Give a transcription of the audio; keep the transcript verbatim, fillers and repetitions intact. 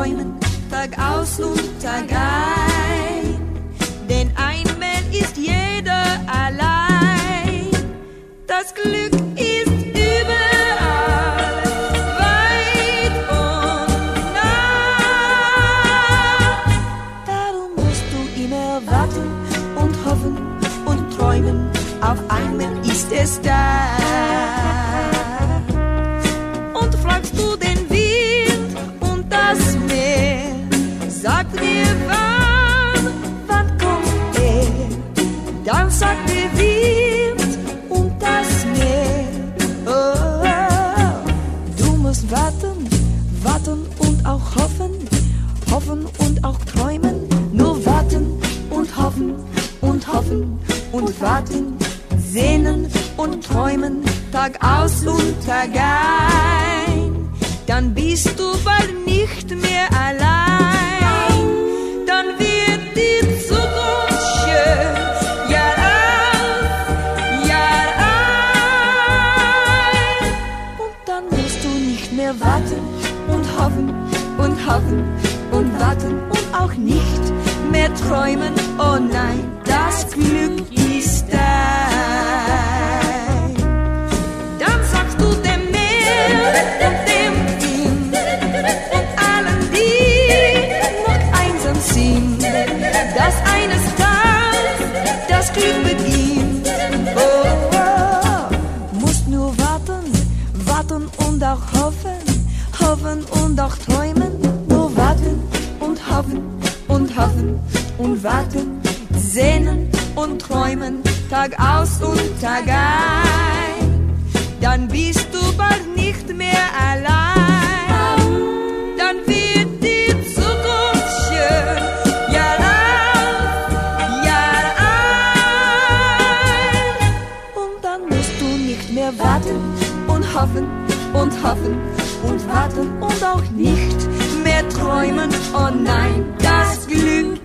träumen, Tag aus und Tag ein. Denn einmal ist jeder allein. Das Glück ist überall, weit und nah. Darum musst du immer warten und hoffen und träumen, auf einmal ist es da. Und fragst du den Wind und das Meer, sagt dir wann, wann kommt er? Dann sagt der Wind und das Meer, oh, oh. Du musst warten, warten und auch hoffen, hoffen und auch träumen, nur warten und hoffen und hoffen und warten, sehnen und träumen, Tag aus und Tag ein. Dann bist du bald nicht mehr allein. Dann wird die Zukunft schön, Jahr aus, Jahr ein. Und dann musst du nicht mehr warten und hoffen und hoffen und warten und auch nicht mehr träumen. Oh nein, das Glück ist da. Dann sagst du dem Meer und dem Wind und allen, die noch einsam sind, dass eines Tages das Glück beginnt. Oh, oh, musst nur warten, warten und auch hoffen, hoffen und auch träumen, nur warten und hoffen und hoffen und warten, sehnen und träumen, Tag aus und Tag ein. Dann bist du bald nicht mehr allein. Dann wird die Zukunft schön, Jahr aus, Jahr ein. Und dann musst du nicht mehr warten und hoffen und hoffen und warten und auch nicht mehr träumen. Oh nein, das Glück